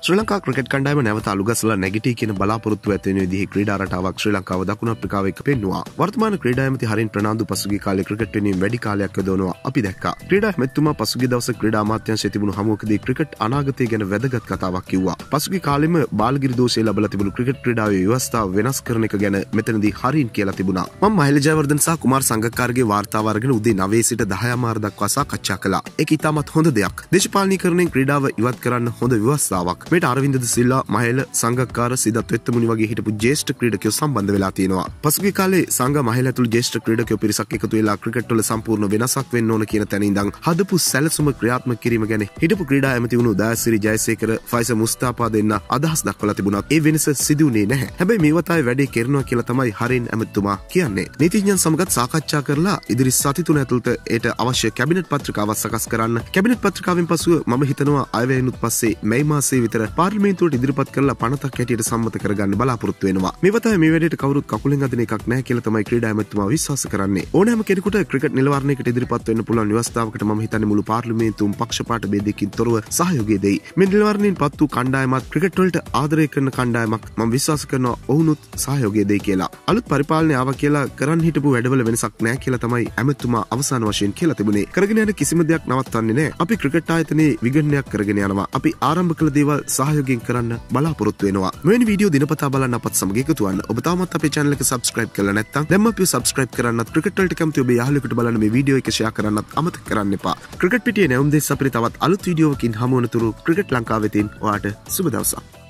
ශ්‍රී Lanka cricket කණ්ඩායම නැවත අලුගස්සලා නැගිටී කියන බලාපොරොත්තු ඇති වෙන විදිහේ ක්‍රීඩා රටාවක් ශ්‍රී ලංකාව දකුණු අප්‍රිකාව එක්ක පෙන්නුවා. වර්තමාන ක්‍රීඩා ඇමති හරින් ප්‍රනාන්දු පසුගිය කාලේ ක්‍රිකට් වෙනුවෙන් වැඩි කාලයක් යොදවනවා අපි දැක්කා. ක්‍රීඩා ඇමතිතුමා පසුගිය දවසේ ක්‍රීඩා අමාත්‍යාංශයේ තිබුණු හමුවකදී ක්‍රිකට් අනාගතය ගැන වැදගත් කතාවක් කිව්වා. පසුගිය කාලෙම බාලගිරි දෝෂය ලැබලා තිබුණු ක්‍රිකට් ක්‍රීඩාවේ ව්‍යවස්ථාව වෙනස් කරන එක ගැන මෙතනදී හරින් කියලා තිබුණා. මම මහේල ජයවර්ධන සහ කුමාර් සංගක්කාරගේ වාර්තාව අරගෙන උදේ 9 සිට 10:00 දක්වා සාකච්ඡා කළා. ඒක ඉතාමත් හොඳ දෙයක්. දේශපාලනීකරණයෙන් ක්‍රීඩාව ඉවත් කරන්න හොඳ ව්‍යවස්ථාවක්. මේට අරවින්ද ද සිල්වා, මහේල, සංගක්කාර, සිදත් වෙත්තමුනි වගේ හිටපු ජ්‍යෙෂ්ඨ ක්‍රීඩකයෝ සම්බන්ධ වෙලා තියෙනවා. පසුගිය කාලේ සංග, මහේල ඇතුළු ජ්‍යෙෂ්ඨ ක්‍රීඩකයෝ පිරිසක් එකතු වෙලා ක්‍රිකට් වල සම්පූර්ණ වෙනසක් වෙන්න ඕන කියන තැන ඉඳන් හදපු සැලසුම ක්‍රියාත්මක කිරීම ගැන හිටපු ක්‍රීඩා ඇමති වුණු දයාසිරි ජයසේකර, ෆයිසර් මුස්තාපා දෙන්න අදහස් දක්වලා තිබුණත් ඒ වෙනස සිදු වුණේ නැහැ. හැබැයි මේ වතාවේ වැඩේ කරනවා කියලා තමයි හරින් ඇමතිතුමා කියන්නේ. නීතිඥයන් සමගත් සාකච්ඡා කරලා ඉදිරි සති 3 ඇතුළත ඒට අවශ්‍ය කැබිනට් පත්‍රිකාවක් සකස් කරන්න. කැබිනට් පත්‍රිකාවෙන් පසුව මම හිතනවා අයවැයෙනුත් පස්සේ මැයි මාසයේ විතර පාර්ලිමේන්තුවට ඉදිරිපත් කරලා පනතක් හැටියට සම්මත කරගන්න බලාපොරොත්තු වෙනවා. මේ වතාවේ මේ වැඩේට කවුරුත් කකුලෙන් අදින එකක් නැහැ කියලා තමයි ක්‍රීඩා ඇමතිතුමා විශ්වාස කරන්නේ. ඕනෑම කෙනෙකුට ක්‍රිකට් නිලවරණයකට ඉදිරිපත් වෙන්න පුළුවන් ව්‍යවස්ථාවකට මම හිතන්නේ මුළු පාර්ලිමේන්තුවම පක්ෂපාත ભેදයකින් තොරව සහයෝගය දෙයි. මේ නිලවරණයෙන් පත් වූ කණ්ඩායමත් ක්‍රිකට් වලට ආදරය කරන කණ්ඩායමක් මම විශ්වාස කරනවා ඔවුනුත් සහයෝගය දෙයි කියලා. අලුත් පරිපාලනය ආවා කියලා කරන්න හිටපු වැඩවල වෙනසක් නැහැ කියලා තමයි ඇමතිතුමා අවසාන වශයෙන් කියලා තිබුණේ. කරගෙන යන කිසිම දෙයක් නවත්තන්නේ නැහැ. අපි ක්‍රිකට් ආයතනයේ විගණනයක් කරගෙන යනවා. අපි ආරම්භ කළ දේවල් සහයෝගයෙන් කරන්න බලාපොරොත්තු වෙනවා. මෙවැනි වීඩියෝ දිනපතා බලන්න අපත් සමග එකතු වෙන්න. ඔබ තාමත් අපේ channel එක subscribe කරලා නැත්නම් දැන්ම අපිව subscribe කරන්නත්, ක්‍රිකට් වලට කැමති ඔබේ යාළුවෙකුට බලන්න මේ වීඩියෝ එක share කරන්නත් අමතක කරන්න එපා. ක්‍රිකට් පිටියේ නැවුම් දෙස් අපිට තවත් අලුත් වීඩියෝවකින් හමු වන තුරු ක්‍රිකට් ලංකාවෙතින් ඔයාට සුබ දවසක්.